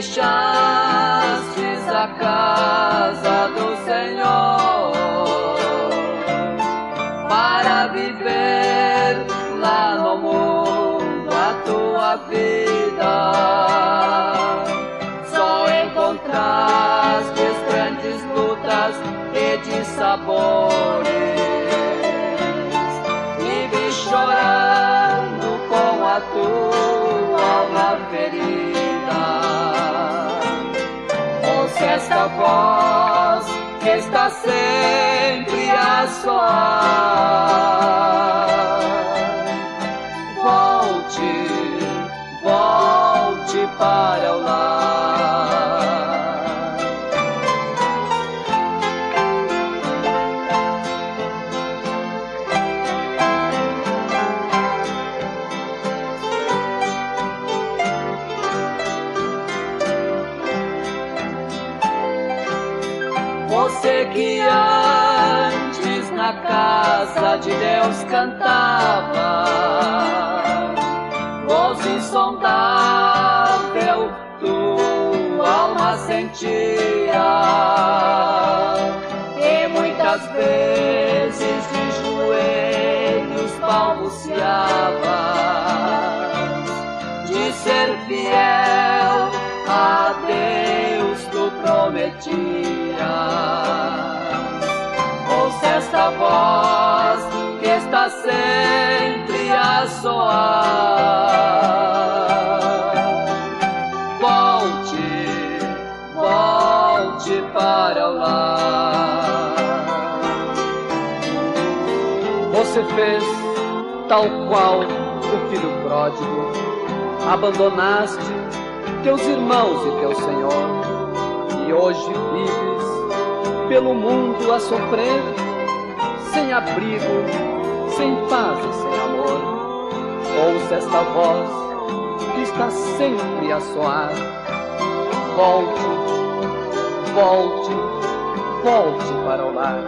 deixastes a casa do Senhor para viver lá no mundo a tua vida. Só encontrastes grandes lutas e dissabores, e vi chorando com a tua alma ferida. Ouça esta voz que está sempre a soar. Volte, volte para o lar. Você que antes na casa de Deus cantava, voz insondável tua alma sentia, e muitas vezes de joelhos balbuciava de ser fiel a Deus tu prometias. Ouça esta voz que está sempre a soar. Volte, volte para o lar. Você fez tal qual o filho pródigo, abandonaste teus irmãos e teu Senhor, e hoje vives pelo mundo a sofrer, sem abrigo, sem paz e sem amor. Ouça esta voz que está sempre a soar. Volte, volte, volte para o lar.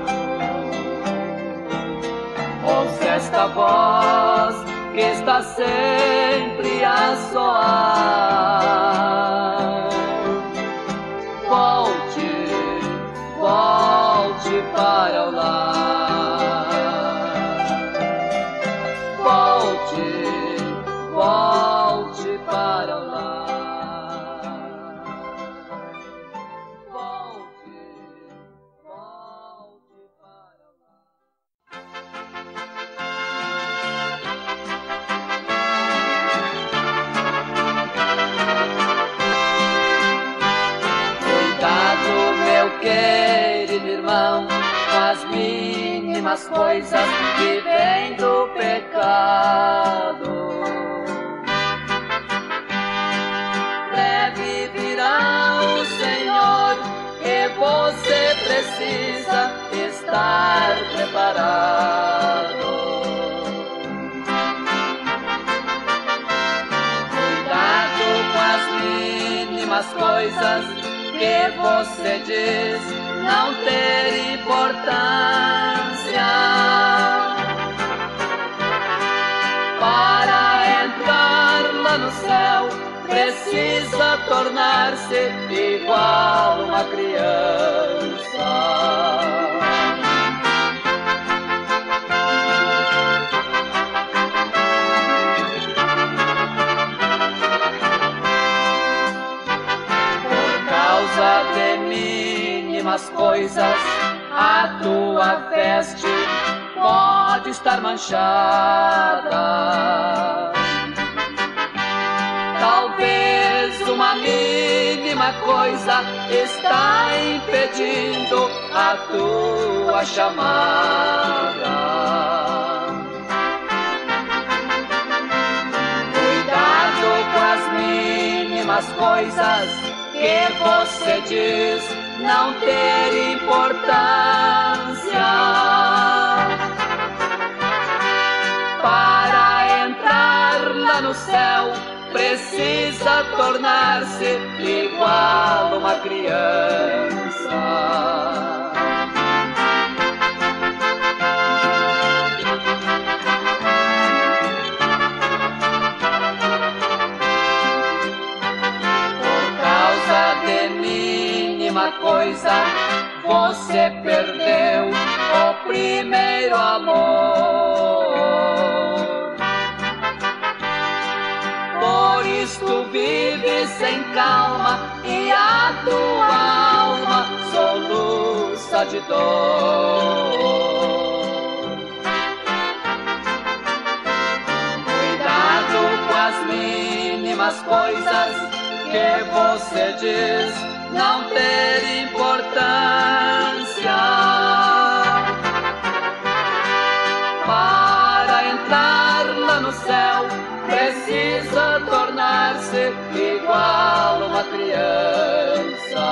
Ouça esta voz que está sempre a soar. Volte, volte para o lar. Volte, volte para o lar. Volte, volte para o lar. Meu querido irmão, com as mínimas coisas que vêm do pecado. Breve virá o Senhor e você precisa estar preparado. Cuidado com as mínimas coisas que você diz não ter importância. Para entrar lá no céu, precisa tornar-se igual uma criança. De mínimas coisas, a tua veste pode estar manchada. Talvez uma mínima coisa está impedindo a tua chamada. Cuidado com as mínimas coisas que você diz não ter importância. Para entrar lá no céu, precisa tornar-se igual uma criança. coisa, você perdeu o primeiro amor. Por isto vive sem calma e a tua alma soluça de dor. As mínimas coisas que você diz não ter importância. Para entrar lá no céu, precisa tornar-se igual uma criança.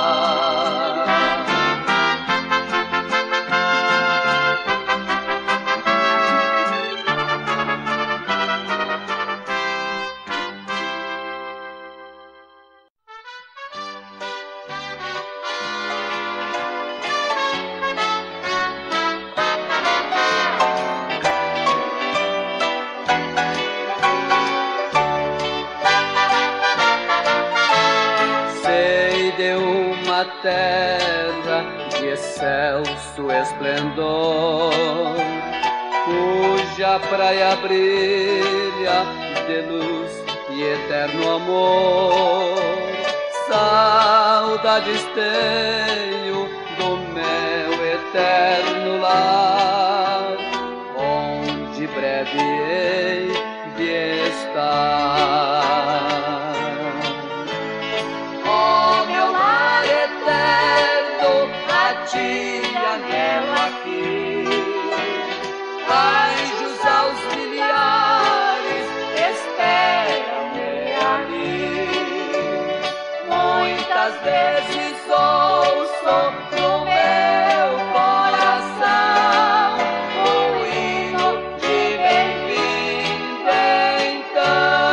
Terra de excelso esplendor, cuja praia brilha de luz e eterno amor. Saudades tenho do meu eterno lar, onde breve hei de estar. Anelo aqui, anjos auxiliares esperam-me ali. Muitas vezes ouço no meu coração o hino de bem-vindo então.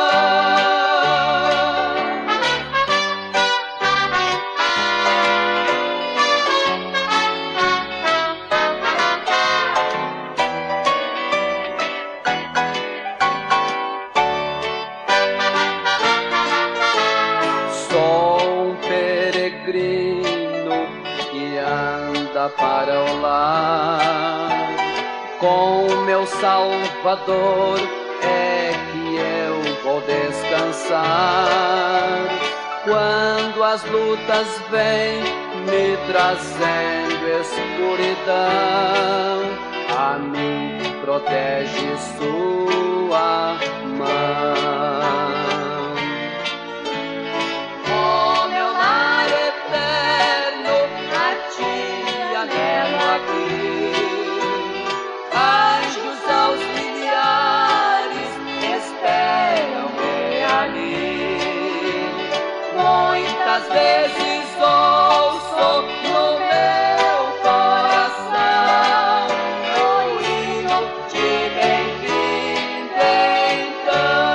Para o lar, com meu Salvador é que eu vou descansar. Quando as lutas vêm me trazendo escuridão, a mim protege sua mão. Oh, meu lar eterno, a ti anelo aqui, anjos auxiliares esperam-me ali. Muitas vezes ouço no meu coração o hino de bem-vindo então.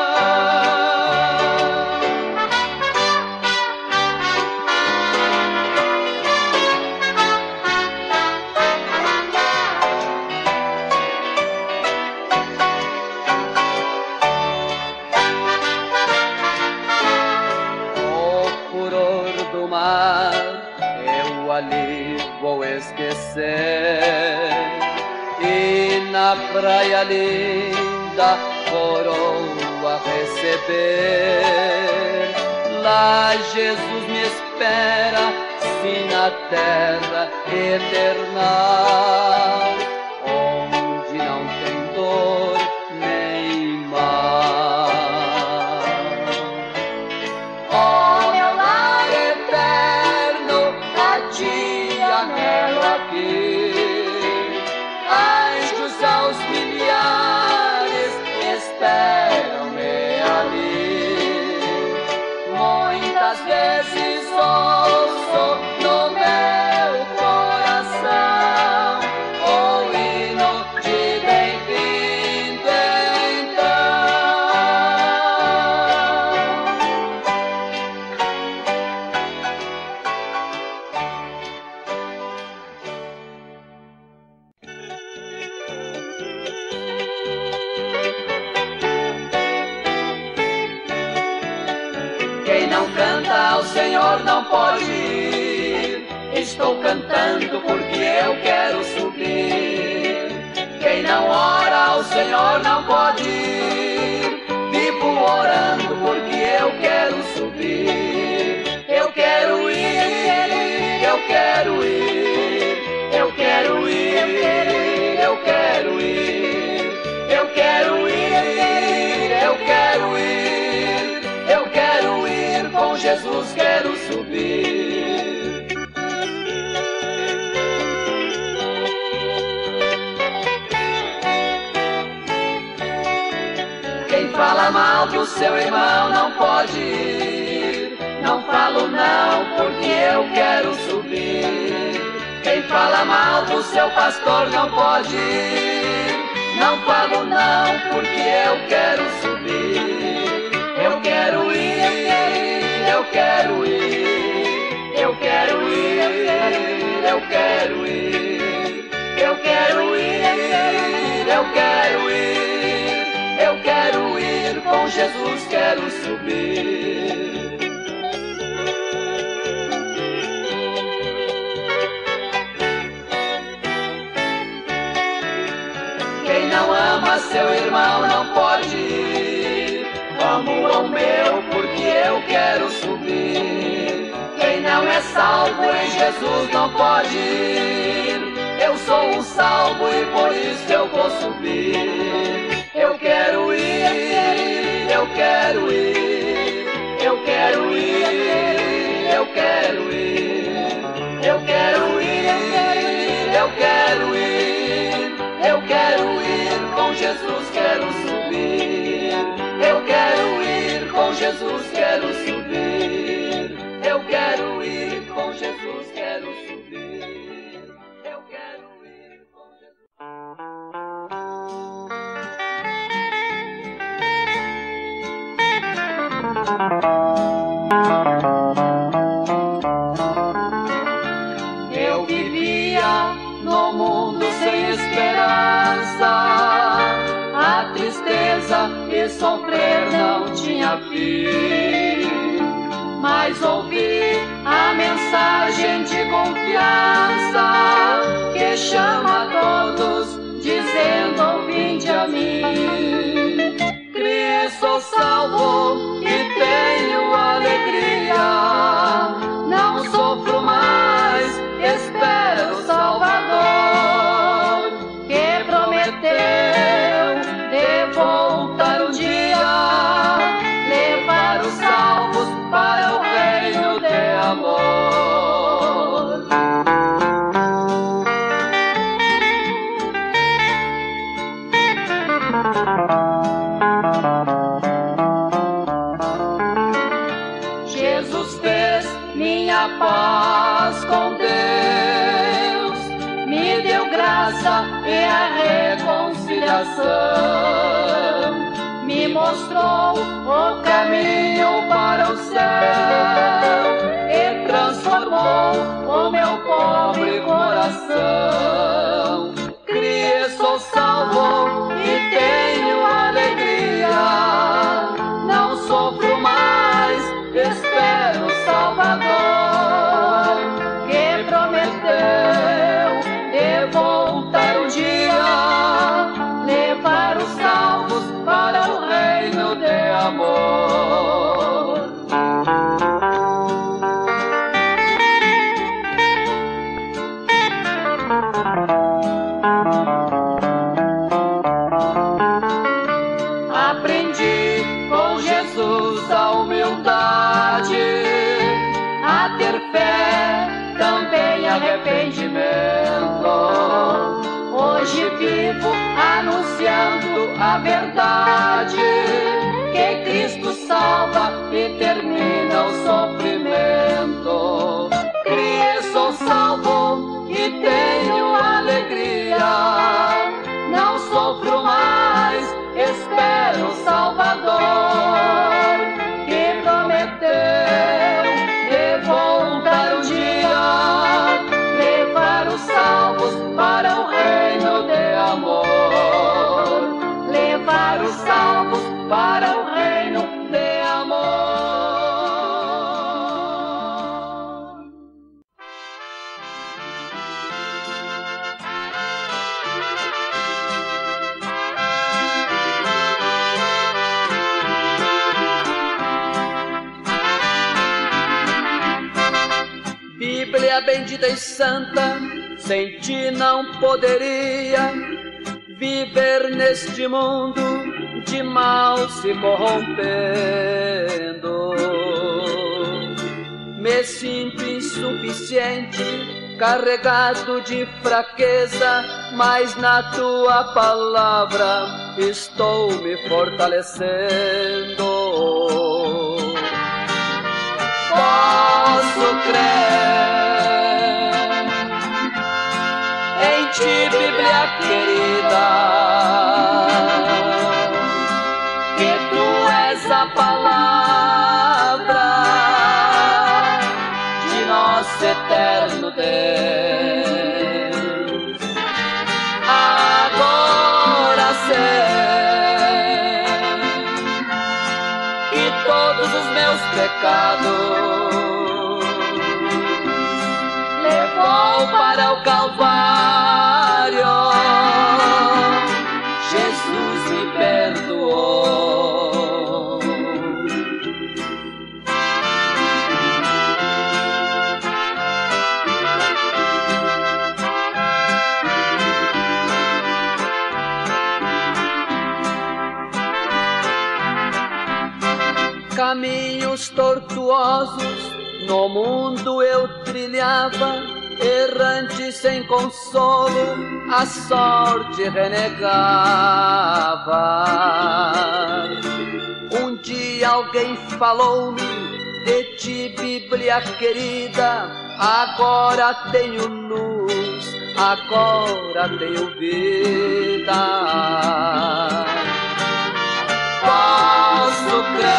Eu ali vou esquecer, e na praia linda coroa receber. Lá Jesus me espera, sim, na terra eternal, onde não tem dor nem mal. Anelo aqui, anjos auxiliares esperam-me ali. Muitas vezes ouço no meu coração o hino de bem-vindo Quem não canta ao Senhor não pode ir Estou cantando porque eu quero subir. Quem não ora ao Senhor não pode ir. Vivo orando porque eu quero subir. Eu quero ir, eu quero ir, eu quero ir, eu quero ir, eu quero ir, eu quero ir, eu quero ir com Jesus, quero subir. Quem fala mal do seu irmão não pode ir. Não falo não, porque eu quero subir. Quem fala mal do seu pastor não pode ir. Não falo não, porque eu quero subir. Eu quero ir, eu quero ir, eu quero ir, eu quero ir, eu quero ir, eu quero ir, eu quero ir com Jesus, quero subir. Quem não ama seu irmão não pode ir. Amo o meu porque eu quero subir. Quem não é salvo em Jesus não pode ir. Eu sou o salvo e por isso eu vou subir. Eu quero ir, eu quero ir, eu quero ir, eu quero ir, eu quero ir, eu quero ir, eu quero ir com Jesus, quero subir. Eu quero ir com Jesus, quero subir. Eu quero ir com Jesus, quero subir. Eu quero ir com Jesus. Eu vivia no mundo sem esperança. A tristeza e sofrer não tinha fim. Mas ouvi a mensagem de confiança que chama a todos, dizendo: vinde a mim. Criei, sou salvo e tenho alegria. Não sofro mais, espero o Salvador, que prometeu de voltar um dia, levar os salvos para o reino de amor. Jesus fez minha paz com Deus, me deu graça e a reconciliação, me mostrou o caminho para o céu e transformou o meu pobre coração. Criei, sou salvo e tenho alegria. Não sofro mais, espero o Salvador, que prometeu de voltar um dia, levar os salvos para o reino de amor. Aprendi com Jesus a humildade, a ter fé, também arrependimento. Hoje vivo anunciando a verdade, que Cristo salva e termina o sofrimento. Criei, sou salvo e tenho alegria. Não sofro mais, espero o Salvador, que prometeu de voltar um dia, levar os salvos para o reino de amor, levar os salvos para o reino de Maria bendita e santa, sem ti não poderia viver neste mundo de mal se corrompendo. Me sinto insuficiente, carregado de fraqueza, mas na tua palavra estou me fortalecendo. Posso crer em ti, Bíblia querida, que tu és a palavra de nosso eterno Deus. Agora sei que todos os meus pecados levou para o Calvário. Jesus me perdoou. Caminhos tortuosos no mundo eu trilhava, errante sem consolo, a sorte renegava. Um dia alguém falou-me de ti, Bíblia querida, agora tenho luz, agora tenho vida. Posso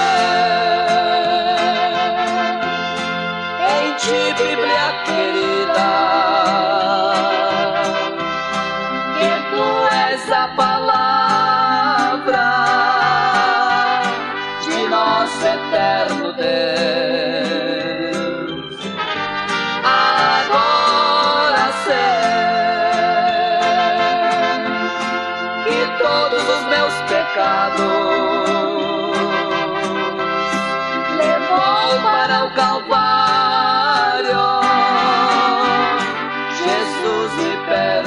crer em ti, Bíblia querida, que tu és a palavra de nosso eterno Deus. Agora sei que todos os meus pecados levou para o Calvário. Jesus me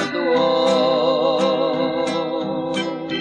perdoou.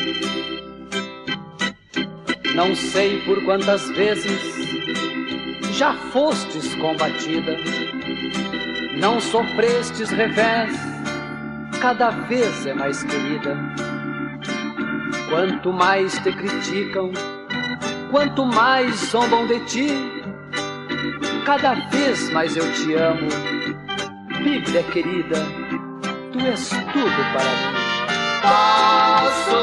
Não sei por quantas vezes já fostes combatida, não sofrestes revés, cada vez é mais querida. Quanto mais te criticam, quanto mais zombam de ti, cada vez mais eu te amo. Bíblia querida, tu és tudo para mim. Posso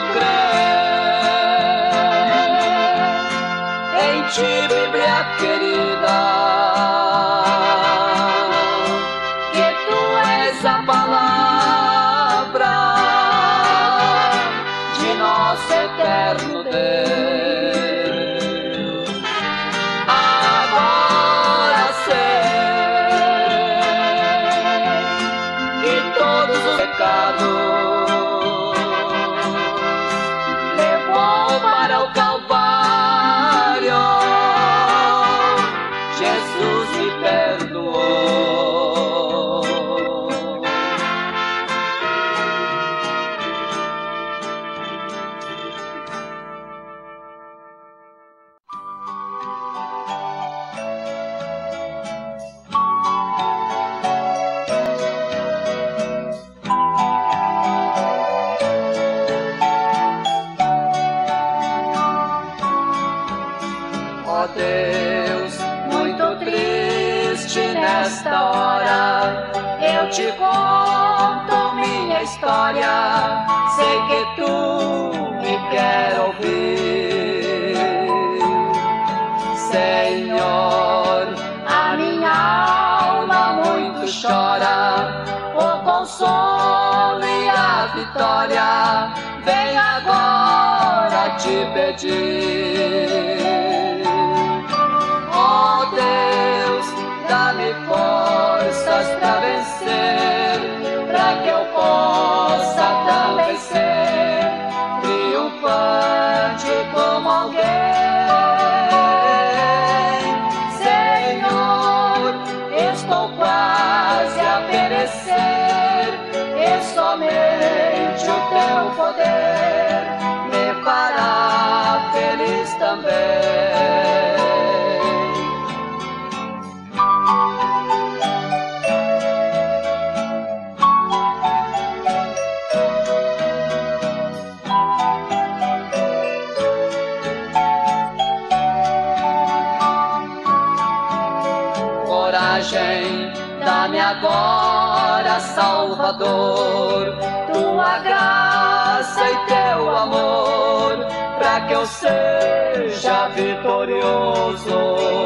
crer em ti, Bíblia querida, que tu és a palavra de nosso eterno Deus. Agora sei que todos os pecados levou para o Calvário. Jesus me perdoou. Ó Deus, muito triste nesta hora, eu te conto minha história. Sei que tu me quer ouvir, Senhor. A minha alma muito chora, o consolo e a vitória vem agora te pedir. Ó Deus, dá-me forças pra vencer, pra que eu possa também ser triunfante como alguém. Senhor, estou quase coragem, dá-me agora, Salvador, tua graça e teu amor, para que eu seja vitorioso,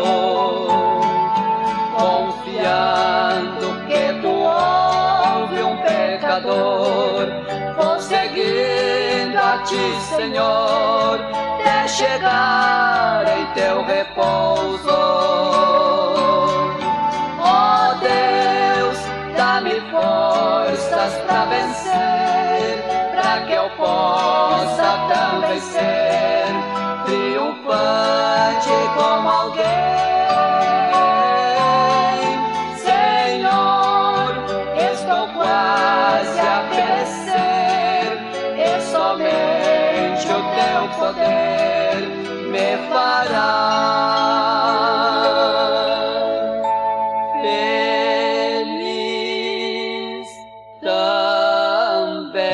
confiando que tu ouve um pecador. Vou seguindo a ti, Senhor, até chegar em teu repouso. Ó Deus, dá-me forças para vencer, para que eu possa também ser triunfante como alguém. Senhor, estou quase a perecer, e somente o teu poder me fará feliz também.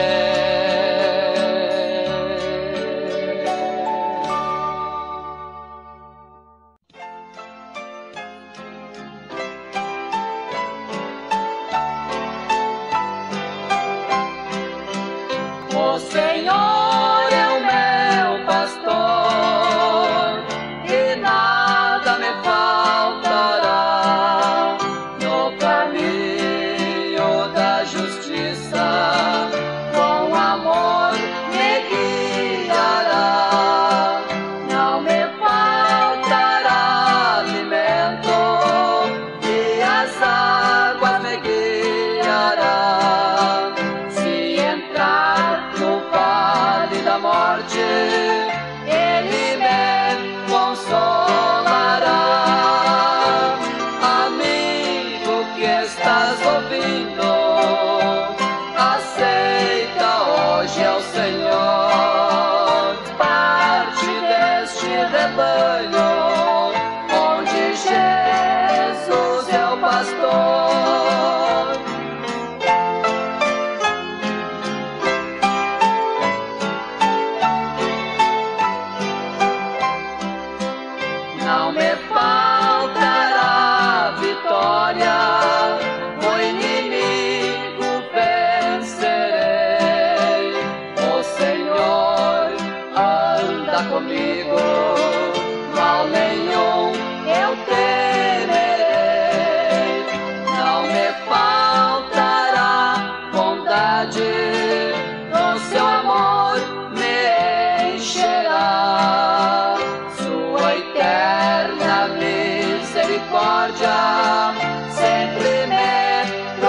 O Senhor é o meu pastor e nada me faltará. No caminho da justiça, com amor me guiará. Não me faltará alimento e as águas me guiará. Se entrar no vale da morte, ele me consolará. Amigo que estás ouvindo, aceita hoje ao Senhor, parte deste rebanho, onde Jesus é o pastor. Não me faltará vitória, o inimigo vencerei. O Senhor anda comigo, mal nenhum eu temerei. Não me faltará bondade, o seu amor me encherá. Sua eterna misericórdia sempre me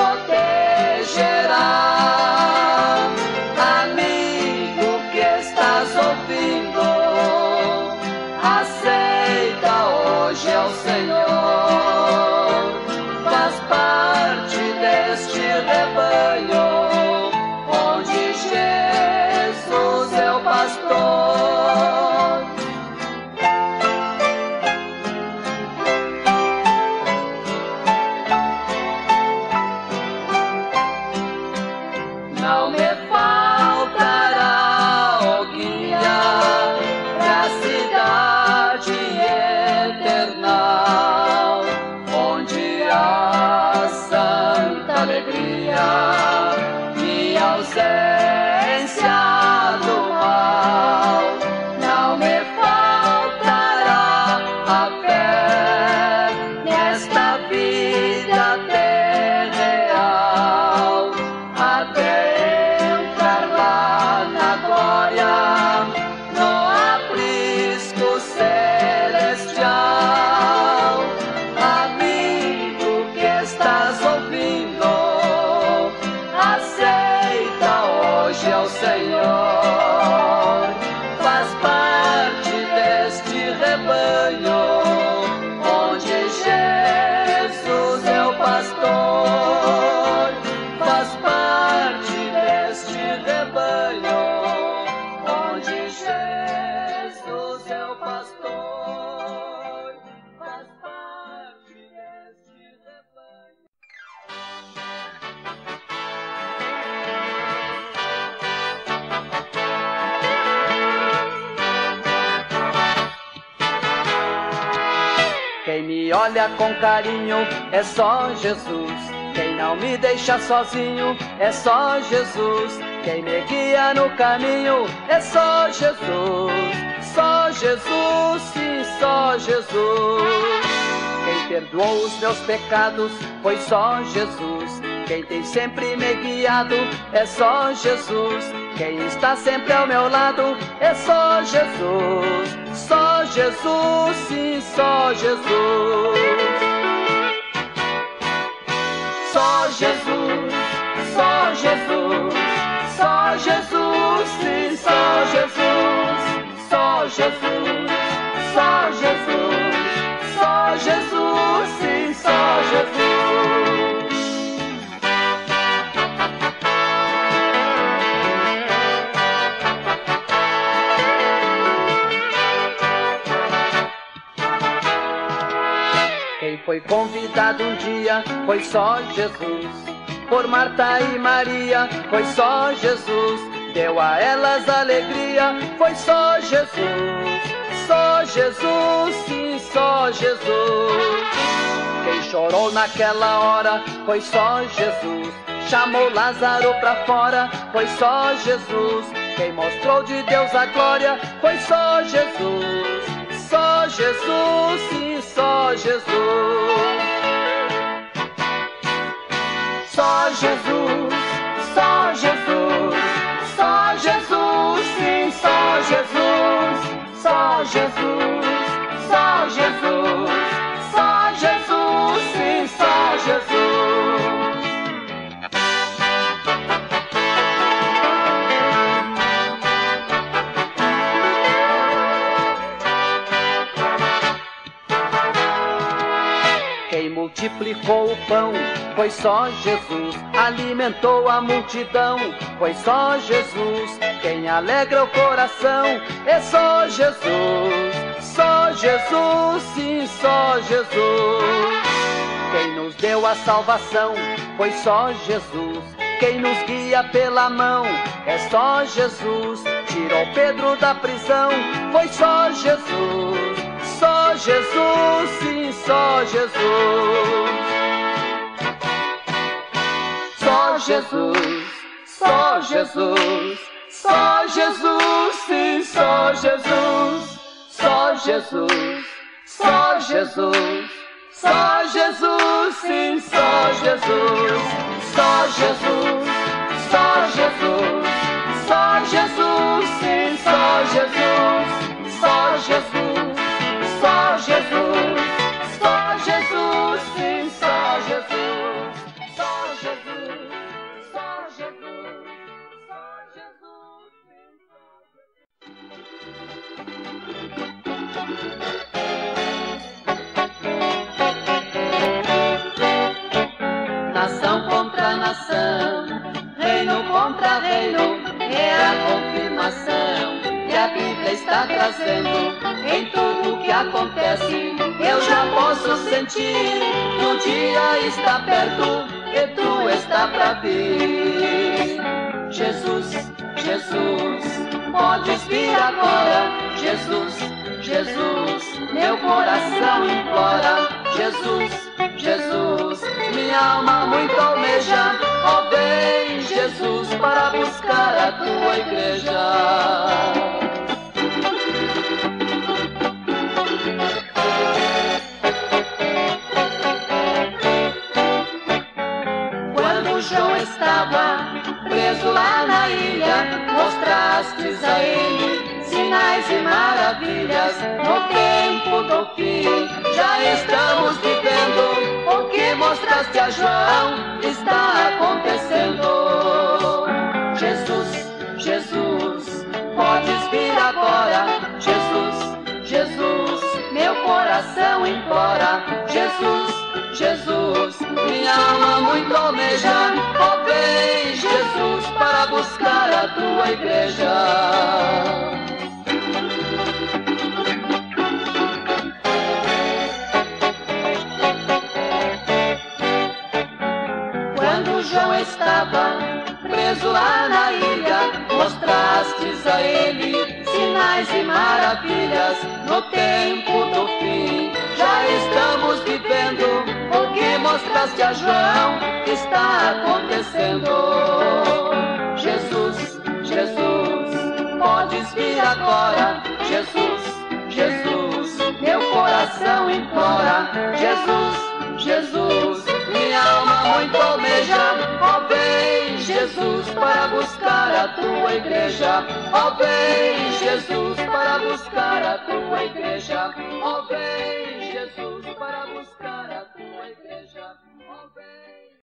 protegerá. Amigo que estás ouvindo, aceita hoje ao Senhor, faz parte deste rebanho, onde Jesus é o pastor. Quem me olha com carinho é só Jesus. Quem não me deixa sozinho é só Jesus. Quem me guia no caminho é só Jesus. Só Jesus, sim, só Jesus. Quem perdoou os meus pecados foi só Jesus. Quem tem sempre me guiado é só Jesus. Quem está sempre ao meu lado é só Jesus. Só Jesus, sim, só Jesus. Só Jesus, só Jesus. Só Jesus, sim, só Jesus. Só Jesus, só Jesus. Só Jesus, sim, só Jesus. Quem foi convidado um dia foi só Jesus. Por Marta e Maria foi só Jesus. Deu a elas alegria, foi só Jesus. Só Jesus, sim, só Jesus. Quem chorou naquela hora foi só Jesus. Chamou Lázaro pra fora, foi só Jesus. Quem mostrou de Deus a glória foi só Jesus. Só Jesus, sim, só Jesus. Só Jesus, só Jesus. Só Jesus, sim, só Jesus. Só Jesus, só Jesus. Só Jesus, sim, só Jesus. Quem multiplicou o pão foi só Jesus. Alimentou a multidão foi só Jesus. Quem alegra o coração é só Jesus. Só Jesus, sim, só Jesus. Quem nos deu a salvação foi só Jesus. Quem nos guia pela mão é só Jesus. Tirou Pedro da prisão foi só Jesus. Só Jesus, sim, só Jesus. Só Jesus, só Jesus. Só Jesus, sim, só Jesus. Só Jesus, só Jesus. Só Jesus, sim, só Jesus. Só Jesus, só Jesus. Só Jesus, sim, só Jesus. Só Jesus, só Jesus. Só Jesus, sim, só Jesus. Só Jesus, só Jesus. Só Jesus, sim, Nação contra nação, reino contra reino, é a confirmação que a Bíblia está trazendo. Em tudo que acontece, eu já posso sentir que o dia está perto, que tu está pra vir. Jesus, Jesus, podes vir agora. Jesus, Jesus, meu coração implora. Jesus, Jesus, minha alma muito almeja. Ó, vem, Jesus, para buscar a tua igreja. Quando João estava preso lá na ilha, mostrastes a ele sinais e maravilhas. No tempo do fim já estamos vivendo. O que mostraste a João está acontecendo. Jesus, Jesus, podes vir agora. Jesus, Jesus, meu coração implora. Jesus, Jesus, minha alma muito almeja. Ó, vem, Jesus, para buscar a tua igreja. Quando João estava preso lá na ilha, mostrastes a ele sinais e maravilhas. No tempo do fim já estamos mostraste a João que está acontecendo. Jesus, Jesus, podes vir agora. Jesus, Jesus, meu coração implora. Jesus, Jesus, minha alma muito almeja. Ó vem, Jesus, para buscar a tua igreja. Ó vem, Jesus, para buscar a tua igreja. Ó vem, Jesus, para buscar a tua igreja. Ó vem.